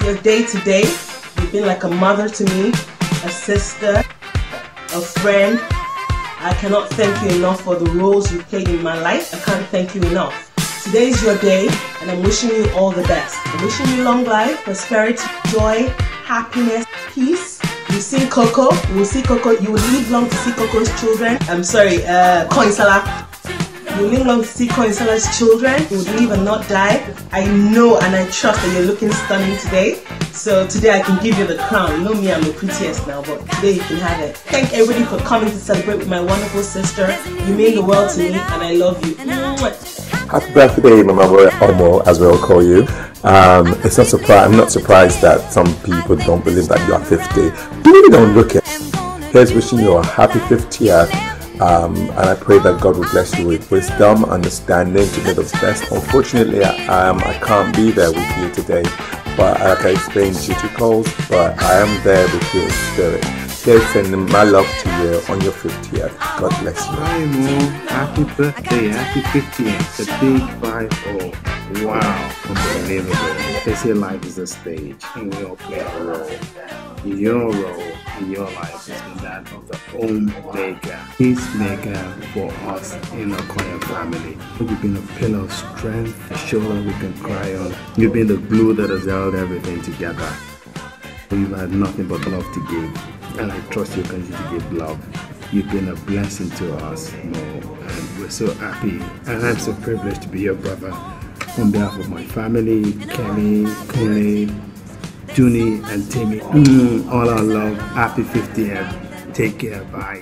your day to day. You've been like a mother to me, a sister, a friend. I cannot thank you enough for the roles you've played in my life. I can't thank you enough. Today is your day, and I'm wishing you all the best. I'm wishing you long life, prosperity, joy, happiness, peace. You see Coco, you will see Coco, you will live long to see Coco's children. I'm sorry, Koinsala. You will live long to see Koinsala's children. You will live and not die. I know and I trust that you're looking stunning today. So today I can give you the crown. You know me, I'm the prettiest now, but today you can have it. Thank everybody for coming to celebrate with my wonderful sister. You mean the world to me, and I love you. Happy birthday, Mama Boy Omo, as we'll call you. It's not I'm not surprised that some people don't believe that you are 50. You really don't look it. Here's wishing you a happy 50th. And I pray that God will bless you with wisdom, understanding to do the best. Unfortunately, I can't be there with you today, but like I explained due to calls, but I am there with you in spirit. Here's sending my love to you on your 50th. God bless you. Hi Mo, happy birthday, happy 50th, the big 5-0. Wow, unbelievable. They say life is a stage and we all play a role. Your role in your life has been that of the homemaker, peacemaker for us in our Okoya family. You've been a pillar of strength, a shoulder we can cry on. You've been the glue that has held everything together. You've had nothing but love to give, and I trust you continue to give love. You've been a blessing to us, Mo, and we're so happy, and I'm so privileged to be your brother. On behalf of my family, Kenny, Kune, Junie, and Timmy, all our love, happy 50th, take care, bye.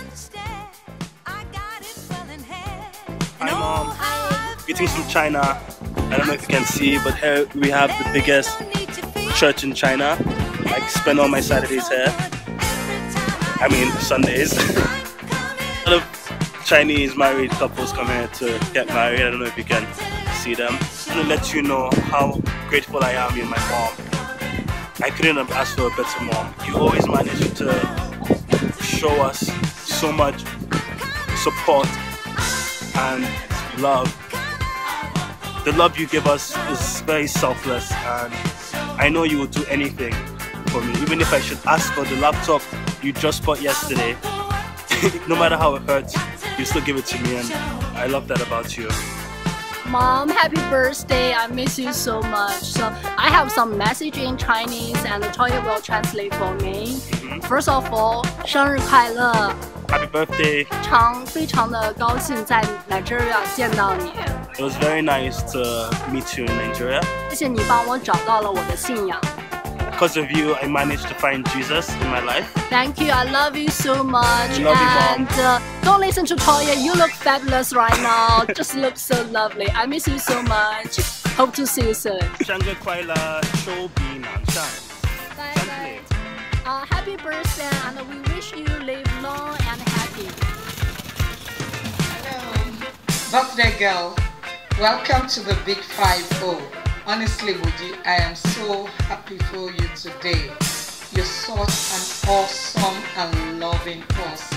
Hi Mom, greetings from China. I don't know if you can see, but here we have the biggest church in China. I spend all my Saturdays here. I mean Sundays. A lot of Chinese married couples come here to get married. I don't know if you can see them. I want to let you know how grateful I am in my mom. I couldn't have asked for a better mom. You always manage to show us so much support and love. The love you give us is very selfless, and I know you will do anything for me. Even if I should ask for the laptop you just bought yesterday, no matter how it hurts, you still give it to me, and I love that about you. Mom, happy birthday. I miss you so much. So I have some message in Chinese and Toya will translate for me. First of all, 生日快乐 Happy birthday. 非常的高兴在 Nigeria 见到你 It was very nice to meet you in Nigeria. 谢谢你帮我找到了我的信仰 Because of you, I managed to find Jesus in my life. Thank you, I love you so much. Love you, and don't listen to Toya, you look fabulous right now. Just look so lovely. I miss you so much. Hope to see you soon. 生日快乐，手比南山。 Bye bye. Happy birthday, and we wish you live long and happy. Hello, birthday girl. Welcome to the Big 5-0. Honestly, Woody, I am so happy for you today. You're such an awesome and loving person.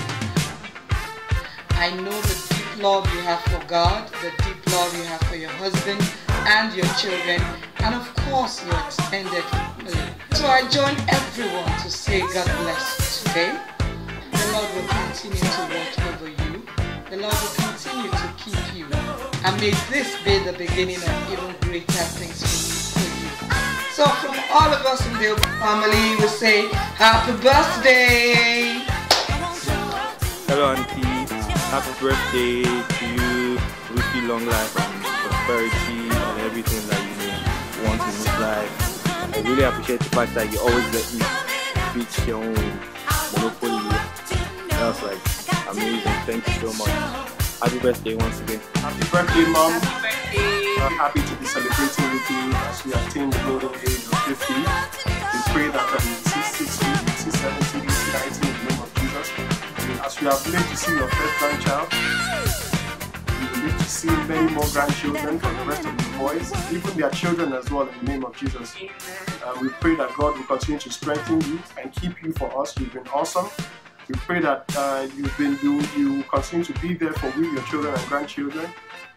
I know the deep love you have for God, the deep love you have for your husband and your children, and of course your extended family. So I join everyone to say God bless you today. The Lord will continue to watch over you. The Lord will continue to keep you. And may this be the beginning of even greater things for you. So from all of us in the family, we say happy birthday. Hello Auntie, happy birthday to you. Wish you long life and prosperity and everything that you want in this life. I really appreciate the fact that you always let me reach your own monopoly. That was like amazing. Thank you so much. Happy birthday once again. Happy birthday, Mom. I'm happy to be celebrating with you as we attain the golden age of 50. We pray that we see 60, we see 70, we see 90 in the name of Jesus. As we have lived to see your first grandchild, we will live to see many more grandchildren from the rest of the boys, even their children as well, in the name of Jesus. We pray that God will continue to strengthen you and keep you for us. You've been awesome. We pray that you continue to be there for we, your children and grandchildren.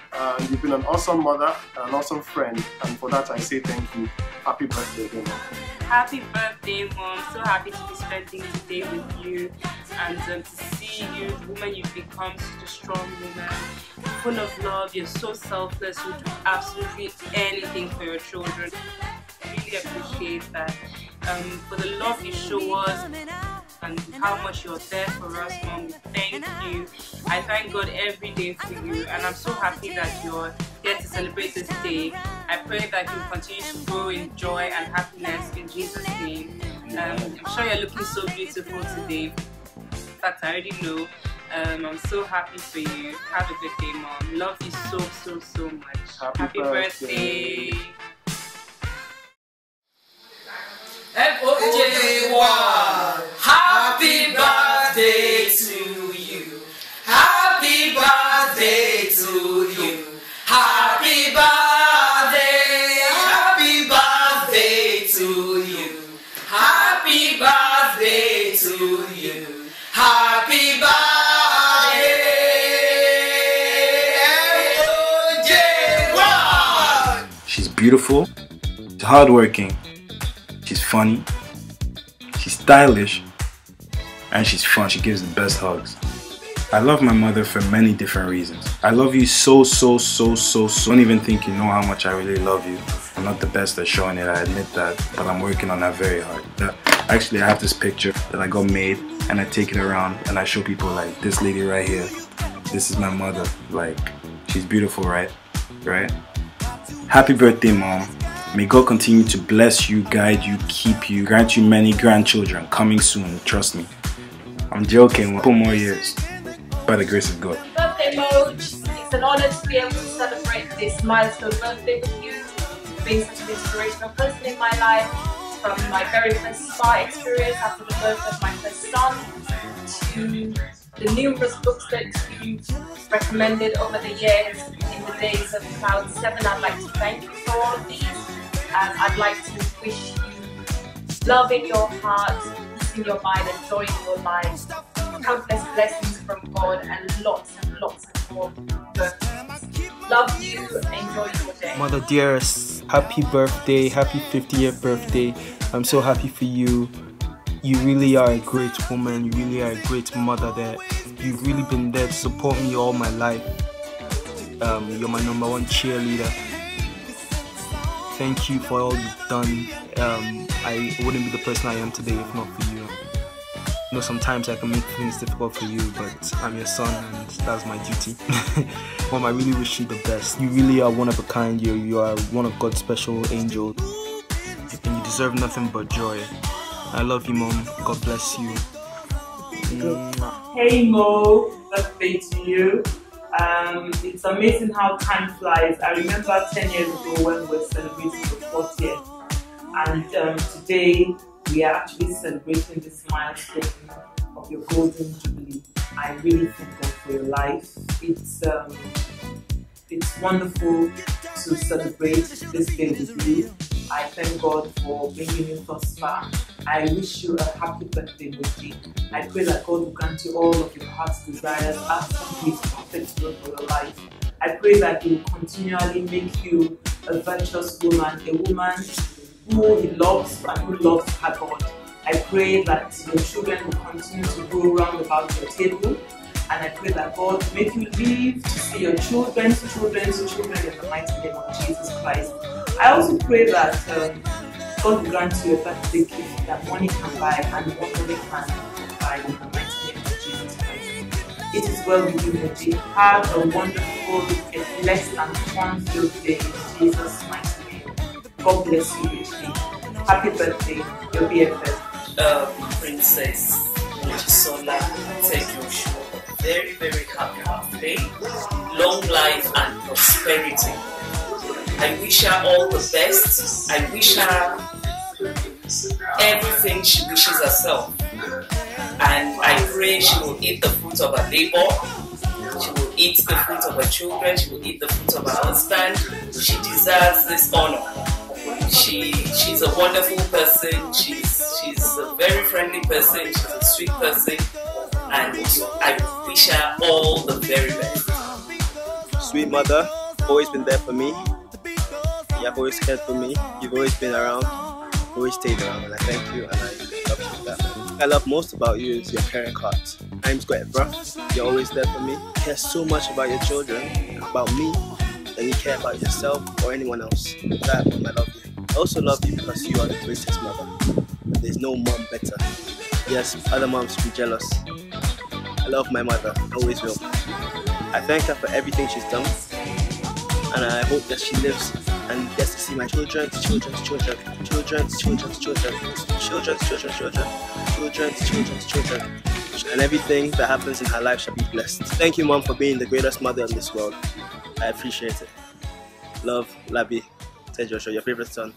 You've been an awesome mother and an awesome friend, and for that I say thank you. Happy birthday again, Mom. Happy birthday, Mom. So happy to be spending today with you and to see you, the woman you've become, such a strong woman, full of love. You're so selfless. You do absolutely anything for your children. I really appreciate that. For the love you show us and how much you're there for us, Mom. Thank you. I thank God every day for you, and I'm so happy that you're here to celebrate this day. I pray that you continue to grow in joy and happiness in Jesus' name. I'm sure you're looking so beautiful today. In fact, I already know. I'm so happy for you. Have a good day, Mom. Love you so much. Happy birthday. FOJ1, happy birthday to you. Happy birthday to you. Happy birthday. Happy birthday to you. Happy birthday to you. Happy birthday, FOJ1. She's beautiful. She's hardworking. She's funny, she's stylish, and she's fun. She gives the best hugs. I love my mother for many different reasons. I love you so. Don't even think you know how much I really love you. I'm not the best at showing it, I admit that, but I'm working on that very hard. Actually, I have this picture that I got made, and I take it around and I show people, like, this lady right here. This is my mother. Like, she's beautiful, right? Happy birthday, Mom. May God continue to bless you, guide you, keep you, grant you many grandchildren coming soon, trust me. I'm joking, 4 more years, by the grace of God. Birthday Moj, it's an honor to be able to celebrate this milestone birthday with you. You've been such an inspirational person in my life, from my very first spa experience after the birth of my first son, to the numerous books that you've recommended over the years in the days of Cloud 7. I'd like to thank you for all of these. And I'd like to wish you love in your heart, peace in your mind, and joy in your life. Countless blessings from God and lots more birthdays. Love you, enjoy your day. Mother dearest, happy birthday, happy 50th birthday. I'm so happy for you. You really are a great woman, you really are a great mother there. You've really been there to support me all my life. You're my #1 cheerleader. Thank you for all you've done. I wouldn't be the person I am today if not for you. You know, sometimes I can make things difficult for you, but I'm your son and that's my duty. Mom, I really wish you the best. You really are one of a kind. You are one of God's special angels, and you deserve nothing but joy. I love you, Mom. God bless you. Hey Mo, birthday to you. It's amazing how time flies. I remember 10 years ago when we were celebrating the 40th, and today we are actually celebrating this milestone of your golden jubilee. I really thank God for your life. It's wonderful to celebrate this day with you. I thank God for bringing you thus far. I wish you a happy birthday, Moji. I pray that God will grant you all of your heart's desires after His perfect will for your life. I pray that He will continually make you a virtuous woman, a woman who He loves and who loves her God. I pray that your children will continue to grow round about your table, and I pray that God will make you live to see your children's children's children in the mighty name of Jesus Christ. I also pray that God will grant you a birthday gift that money can buy and money can buy in the mighty name of Jesus Christ. It is well with you, Moji. Have a wonderful, a blessed and fun-filled day in Jesus' mighty name. God bless you richly. Happy birthday, your BFF. Princess Mojisola Tejoshua. Very, very happy birthday. Long life and prosperity. I wish her all the best. I wish her everything she wishes herself. And I pray she will eat the fruit of her labor. She will eat the fruit of her children. She will eat the fruit of her husband. She deserves this honor. She's a wonderful person. She's a very friendly person. She's a sweet person. And I wish her all the very best. sweet mother, always been there for me. You have always cared for me. You've always been around, always stayed around, and I thank you and I love you for that. What I love most about you is your caring heart. Times get rough, you're always there for me. You care so much about your children, about me, than you care about yourself or anyone else. That I love you. I also love you because you are the greatest mother. There's no mom better. Yes, other moms will be jealous. I love my mother, always will. I thank her for everything she's done, and I hope that she lives and gets to see my children's children's children, children's children's children, children's children's children, children's children's children, and everything that happens in her life shall be blessed. Thank you, Mom, for being the greatest mother in this world. I appreciate it. Love, Labi. Say, Joshua, your favorite son.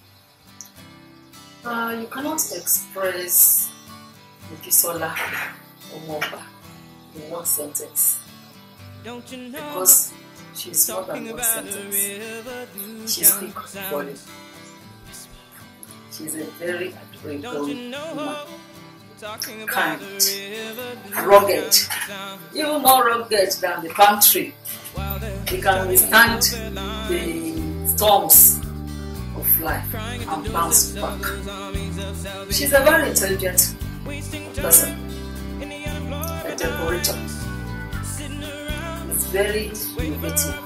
You cannot express Mojisola Omoba in one sentence because she's more than one sentence. She speaks volume. She's a very adorable woman, kind, rugged, even more rugged than the palm tree. She can withstand the storms of life and bounce back. She's a very intelligent person, a decorator. She's very innovative,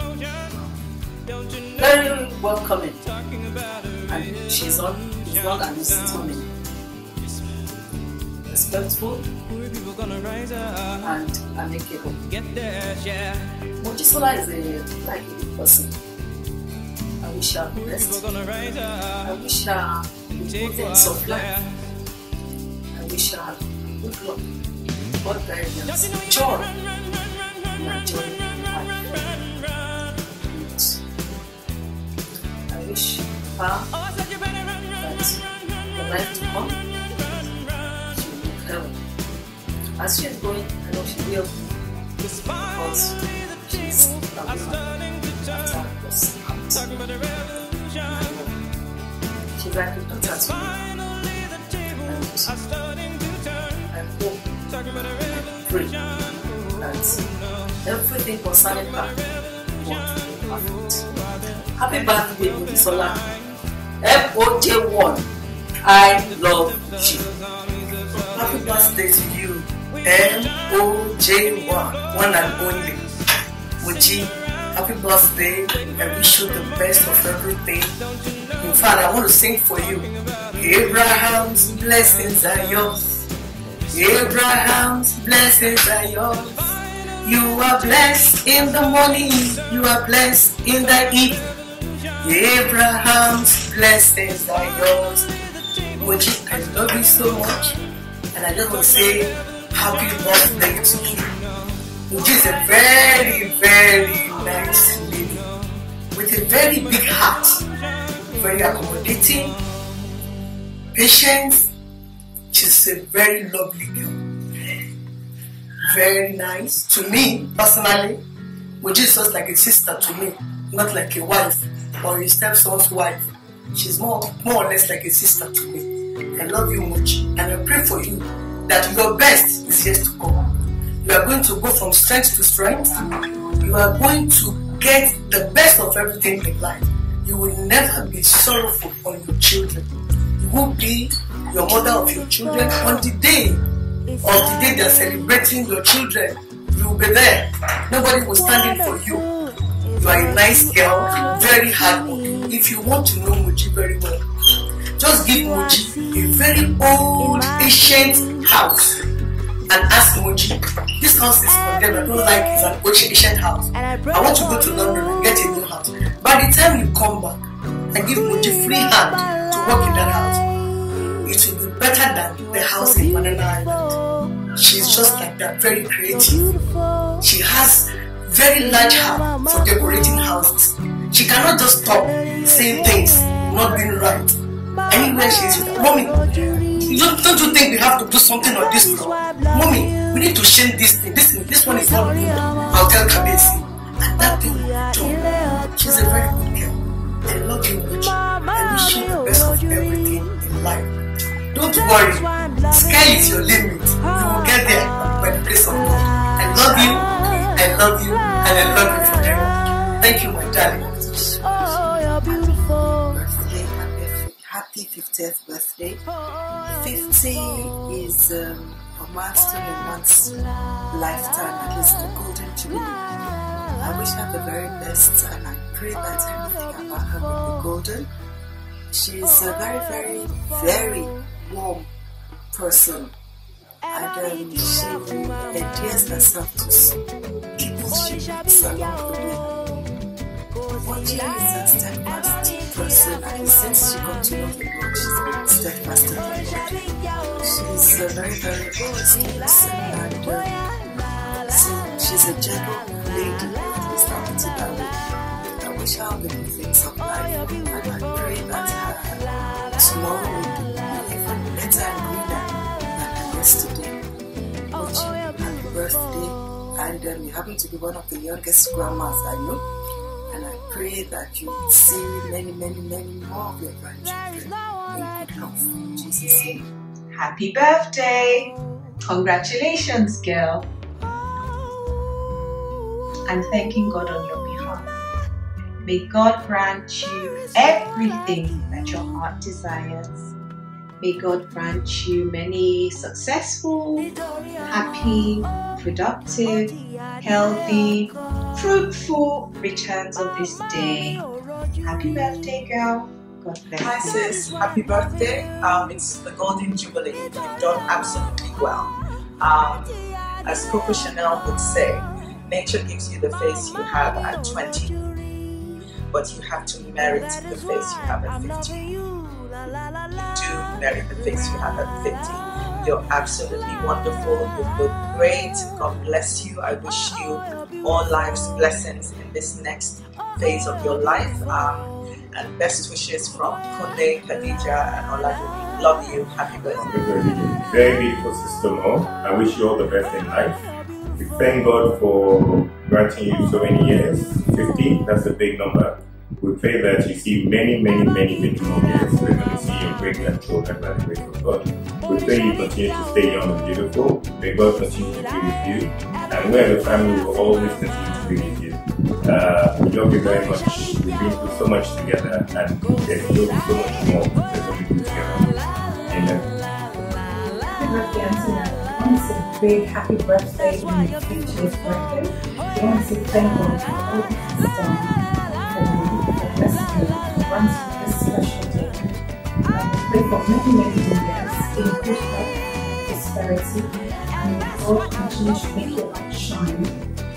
very welcoming, and she's young and stunning, respectful, and amicable. Mojisola is a likely person. I wish her the best. I wish her the good things of life. I wish her good luck, God guidance, joy, and joy in life. I wish her that the life to come, she will be held. As she is going, I know she will, because she's a woman that was out. She's like a daughter to me, and I hope, pray that everything concerning her will be perfect. Happy birthday, Mojisola. FOJ1, I love you. Happy birthday to you, MOJ1, one and only. Moji, happy birthday. I wish you the best of everything. In fact, I want to sing for you. Abraham's blessings are yours. Abraham's blessings are yours. You are blessed in the morning. You are blessed in the evening. Abraham's blessings are yours. Moji, I love you so much. And I just want to say happy birthday to you. Moji is a very, very nice lady with a very big heart, very accommodating, patient. She's a very lovely girl, very nice to me personally. Moji is just like a sister to me, not like a wife or a stepson's wife. She's more or less like a sister to me. I love you, Moji, and I pray for you that your best is yet to come. You are going to go from strength to strength. You are going to get the best of everything in life. You will never be sorrowful on your children. You will be your mother of your children. On the day they are celebrating your children, you will be there. Nobody will stand in for you. You are a nice girl, very hardworking. If you want to know Moji very well, just give Moji a very old, ancient house and ask Moji, this house is condemned, I don't like it, it's an old, ancient house. I want to go to London and get a new house. By the time you come back and give Moji free hand to work in that house, it will be better than the house in Banana Island. She's just like that, very creative. She has very large heart for decorating houses. She cannot just stop saying things not being right. Anywhere she's with, Mommy, don't you think we have to do something on this floor? Mommy, we need to change this thing. This one is not good. I'll tell Kabesi. And that thing will be done. She's a very good girl. I love you, Moji. I wish you the best of everything in life. Don't worry. Sky is your limit. You will get there by the grace of God. I love you. I I love you, and I love you forever. Thank you, my darling. Happy 50th birthday. 50 is a milestone in one's lifetime, at least the golden jubilee. I wish her the very best, and I pray that everything about her will be golden. She's a very, very, very warm person, and she endears herself to people she meets along the way. Moji is a steadfast person, and since she got to know the Lord, she's been steadfast in the Lord. She's a very, very honest person, and she's a gentle lady, at least I put it that way. I wish her all the good things of life, and I pray that her tomorrow will be even better and greener than yesterday. Moji, happy birthday, and you happen to be one of the youngest grandmas I know. And I pray that you see many, many, many more of your grandchildren in good health. In Jesus' name. Happy birthday! Congratulations, girl. I'm thanking God on your behalf. May God grant you everything that your heart desires. May God grant you many successful, happy, productive, healthy, fruitful returns of this day. Happy birthday, girl. God bless you. Hi sis, happy birthday. It's the Golden Jubilee. You've done absolutely well. As Coco Chanel would say, nature gives you the face you have at 20, but you have to merit the face you have at 50. You do merit the face you have at 50. You're absolutely wonderful. You look great. God bless you. I wish you all life's blessings in this next phase of your life. And best wishes from Kunle, Khadija, and Oladu. Love you. Happy birthday. Very beautiful sister Mo. I wish you all the best in life. We thank God for granting you so many years. 50, that's a big number. We pray that you see many, many, many, many more years. We're going to see your great grandchildren by the grace of God. We pray you continue to stay young and beautiful. May God continue to be with you. And we as a family will always continue to be with you. We love you very much. We've been through so much together, and there's still so much more that we do together. Amen. Happy birthday, Antonella. I want to say a big happy birthday on your 50th birthday. I want to say thank God for all that you've done. For blessing you to run through this special day. I pray for many, many years in good health, prosperity, and may God continue to make your light shine.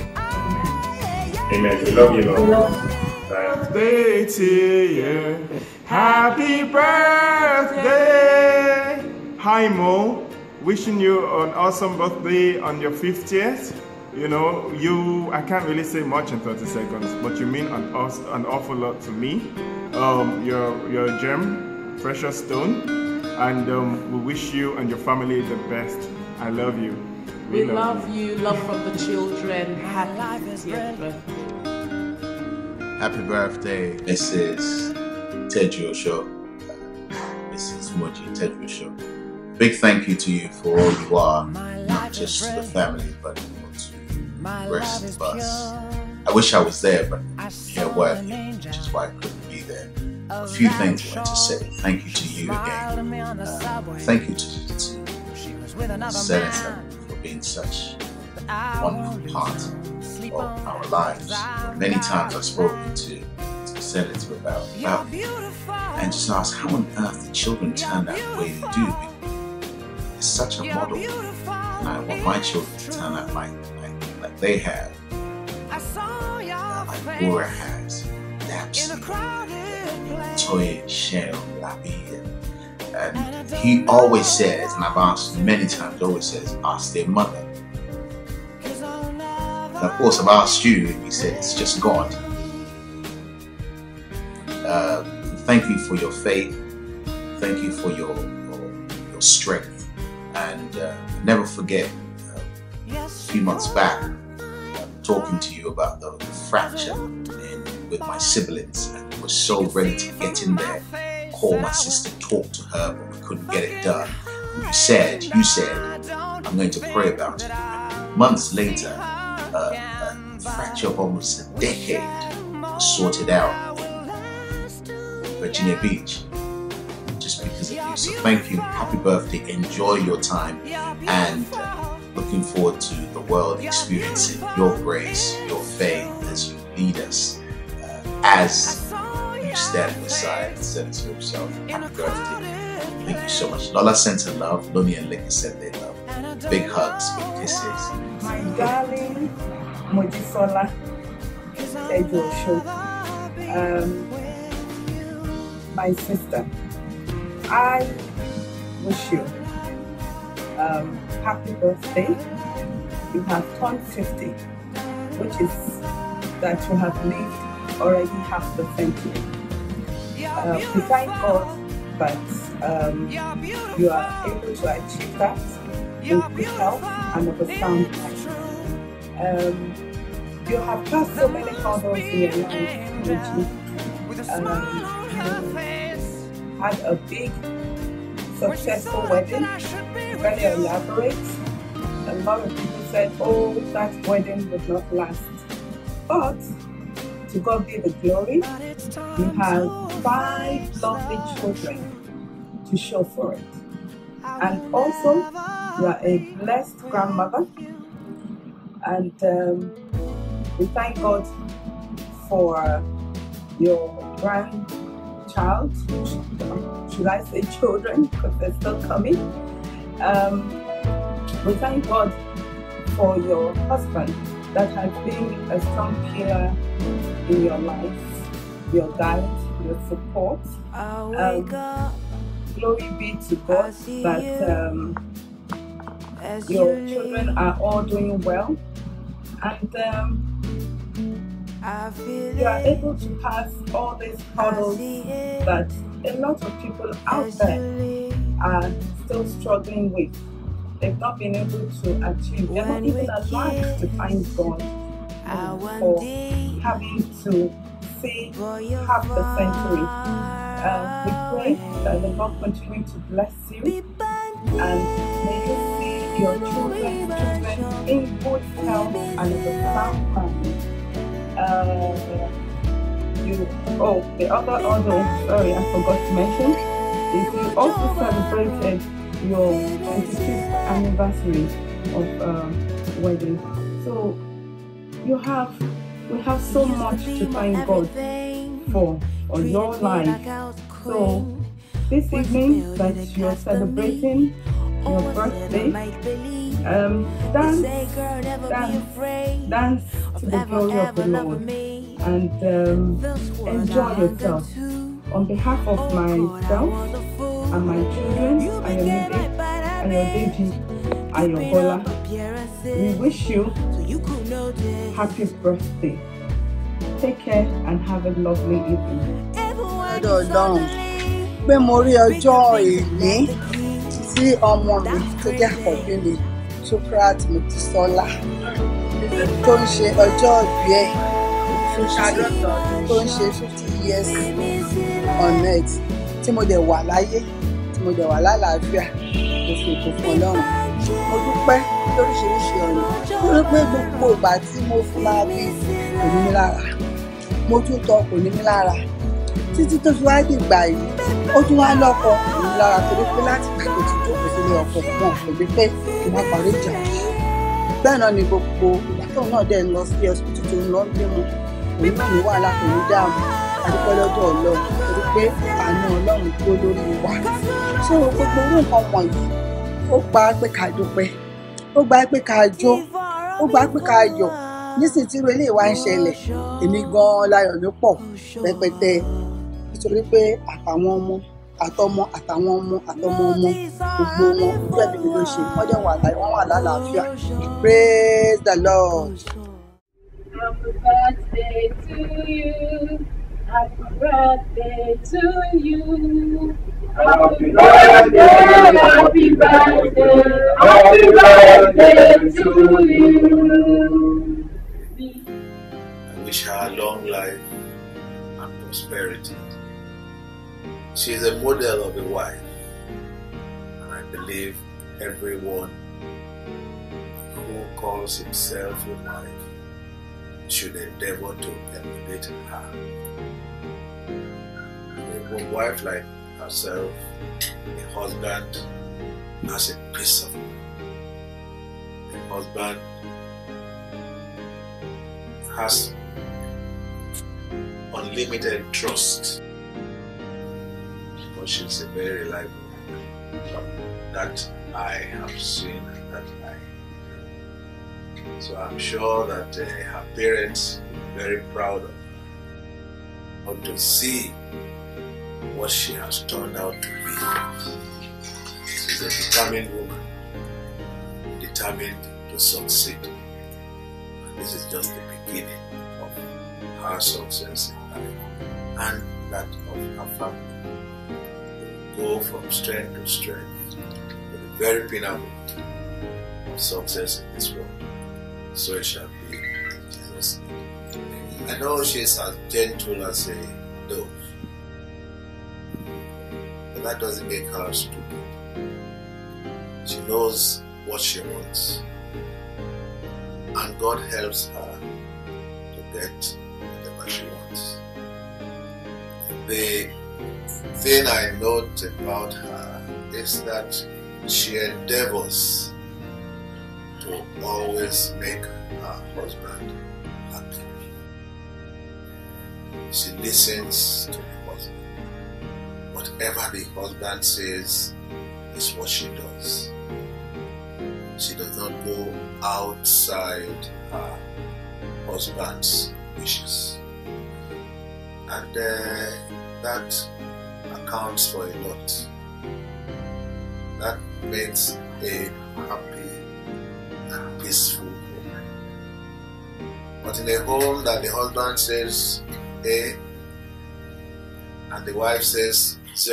Amen. Amen. We love you, Lord. We love you. Birthday to you. Happy birthday. Hi, Mo. Wishing you an awesome birthday on your 50th. You know, I can't really say much in 30 seconds, but you mean an awful lot to me. You're a gem, precious stone, and we wish you and your family the best. I love you. We love you. Love from the children. Happy 50th birthday. Happy birthday, Mrs. Teju Osho, Mrs. Moji Teju Osho. Big thank you to you for all you are, not just to the family, but to the rest of us. I wish I was there, but I'm here working, which is why I couldn't be there. A few things I want to say. Thank you to you again. Thank you to Senator for being such a wonderful part of our lives. Many times I've spoken to Senator about and just asked how on earth the children turn out the way they do. It's such a model, and I want my children to turn out like they have, like Laura has, Napsy, Toya, Shell, Labi, and he always says, and I've asked many times, always says, ask their mother. And of course, I've asked you, and you said it's just God. Thank you for your faith. Thank you for your strength. And never forget, a few months back, talking to you about the fracture with my siblings, and I was so ready to get in there, call my sister, talk to her, but we couldn't get it done. And you said, I'm going to pray about it. Months later, fracture of almost a decade sorted out in Virginia Beach just because of you. So thank you, happy birthday, enjoy your time, and looking forward to the world experiencing your grace, your faith as you lead us as you stand beside and said to himself, happy birthday. Thank you so much. Lola sent her love. Loni and Lekki said they love. Big hugs, big kisses. My darling Mojisola Tejuosho, my sister, I wish you happy birthday. You have turned 50, which is that you have lived already half the century. We thank God that you are able to achieve that in good health and of a sound mind. You have passed so many hurdles in your life, Richie. You had a big, successful wedding, very elaborate. A lot of people said, oh, that wedding would not last. But to God be the glory, you have 5 lovely children to show for it. And also, you are a blessed grandmother. And we thank God for your grandchild. Should I say children? Because they're still coming. We thank God for your husband that has been a strong pillar in your life, your guide, your support. Glory be to God that your children are all doing well, and you are able to pass all these hurdles that a lot of people out there are still struggling with. They've not been able to achieve. They're not even alive to find God, or having to see half the century. We pray that the Lord continue to bless you, and may you see your children in good health and in a sound mind. The other order, sorry, I forgot to mention, is you also celebrated your 25th anniversary of wedding. So we have so much to thank God for on your life. So this evening that you're celebrating your birthday, dance to the glory of the Lord, and enjoy yourself. On behalf of myself and my children, Ayomide, Ayodeji, Ayobola, we wish you happy birthday. Take care and have a lovely evening. Pé mo rí ọjọ́ èní tí ọmọ mi tó jẹ́ àkọ́bí mi Shukrat Mojisola tó ń ṣe ọjọ́ ìbí ẹ̀ tó ń ṣe 50 years on earth, tí mo dẹ̀ wà láyé, tí mo dẹ̀ wà lálàáfíà, mo fi ètò fún Ọlọ́run. Mo dúpẹ́ lóríṣiríṣi ọ̀nà, nítorí pé gbogbo ìgbà tí mo fi máa bí kò ní mí lára, mo tún tọ́ kò ní mí lára, títí tó fi wá dìgbà yìí ó tún wá lọ́kọ kò ní mí lára, torí pé láti ìgbà tó ti jókòó sílé ọkọ náà kò gbé pé kí wọ́n parí ìjà. Bẹ́ẹ̀ náà ni gbogbo ìgbà tóun náà dẹ̀ ń lọ sí hospital tó ń lọ gbé mu, òun náà ní wàhálà kò ní dáàmú. Adúpẹ́ lọ́dọ̀ Ọlọ́run torí pé àánú Ọlọ́run tó lórí wa. So gbogbo orú nǹkan wọ̀nyí ó gba pé ká dúpẹ́, ó gba pé ká jó, ó gba pé ká yọ̀. Nísìnyí tí irú eléyìí wá ń ṣẹlẹ̀, èmi gan-an láyọ̀ mi pọ̀ rẹpẹtẹ, nítorí pé àtàwọn ọmọ àtọmọ àtàwọn ọmọ àtọmọ ọmọ gbogbo wọn ojú ẹbí mi ló ṣe, wọ́n dẹ̀ wà láyé, wọ́n wà lálàáfíà. Praise the Lord. Happy birthday to you. Happy birthday to you. Happy birthday, happy birthday, happy birthday to you. I wish her long life and prosperity. She is a model of a wife, and I believe everyone who calls himself a wife should endeavor to emulate her. A wife like herself, a husband has a peace of mind. A husband has unlimited trust because she's a very reliable woman that I have seen and that so I'm sure that her parents are very proud of her, but to see what she has turned out to be. She's a determined woman, determined to succeed. And this is just the beginning of her success in life and that of her family. Go from strength to strength to the very pinnacle of success in this world. So it shall be in Jesus' name. I know she's as gentle as a dove, but that doesn't make her stupid. She knows what she wants, and God helps her to get whatever she wants. The thing I note about her is that she endeavors to always make her husband happy. She listens to the husband. Whatever the husband says is what she does. She does not go outside her husband's wishes. And that accounts for a lot. That makes a happy and peaceful home. But in a home that the husband says A and the wife says Z,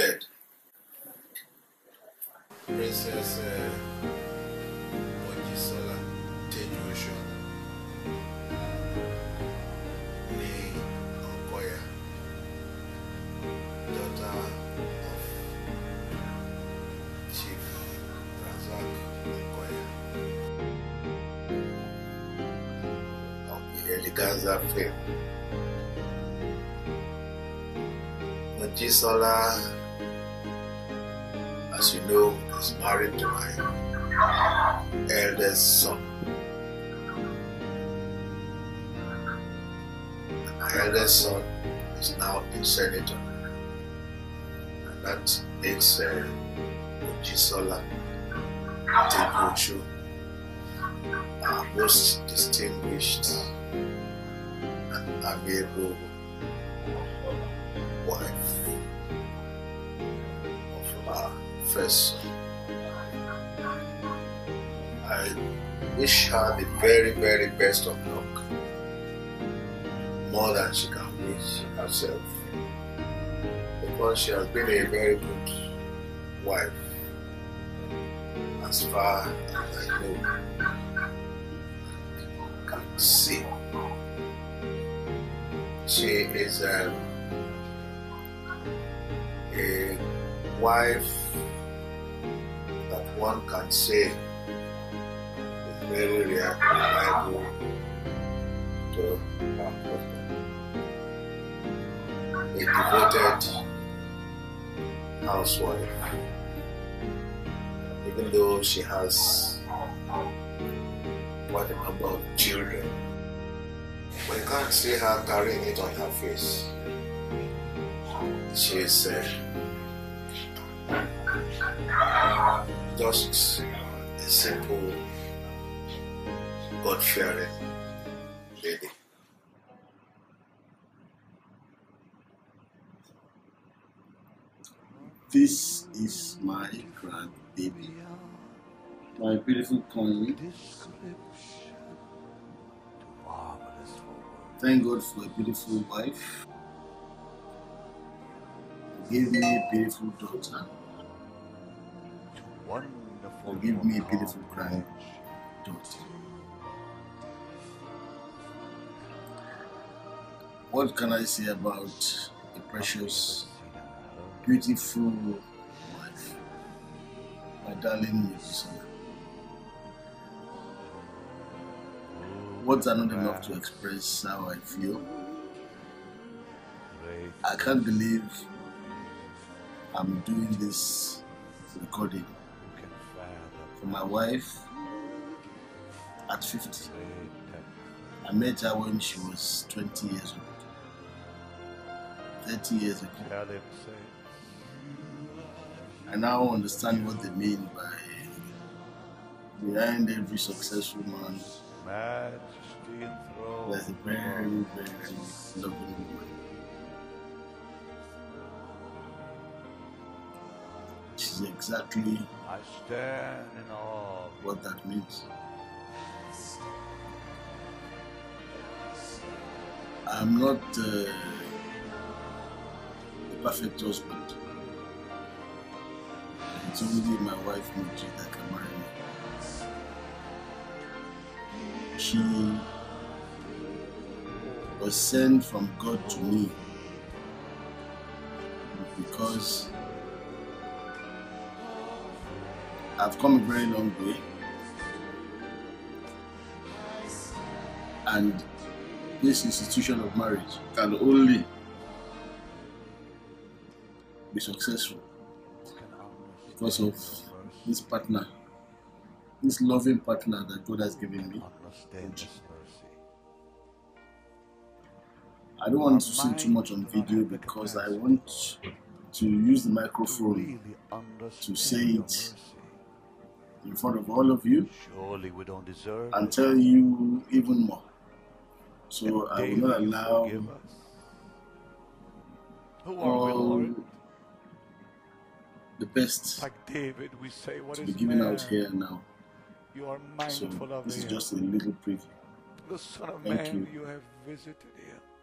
Princess Mojisola Tejuosho ni Okoya, daughter of Chief Razak Okoya of the Eleganza fame. Mojisola, as you know, is married to my eldest son. And my eldest son is now a senator. And that makes Mojisola Tejuosho our most distinguished and amiable wife of our first son. I wish her the very, very best of luck, more than she can wish herself, because she has been a very good wife as far as I know can see. She is a wife that one can say is very reliable to her husband. A devoted housewife, even though she has quite a number of children, but you can't see her carrying it on her face. She is just a simple, God-fearing lady. This is my grandbaby, my beautiful queen. Thank God for a beautiful wife. He gave me a beautiful daughter. He gave me a beautiful granddaughter. What can I say about a precious, beautiful wife, my darling Mojisola? Words are not enough to express how I feel. I can't believe I'm doing this recording for my wife at 50. I met her when she was 20 years old, 30 years ago. I now understand what they mean by behind every successful man there's a very, very loving woman. She's exactly what that means. I'm not the perfect husband. It's only my wife Moji that can marry me. She was sent from God to me because I've come a very long way, and this institution of marriage can only be successful because of this partner, this loving partner that God has given me. I don't want to say too much on video because I want to use the microphone to say it in front of all of you and tell you even more. So I will not allow all the best to be given out here now. So this is just a little preview. The Son of Thank Man you. you have visited here.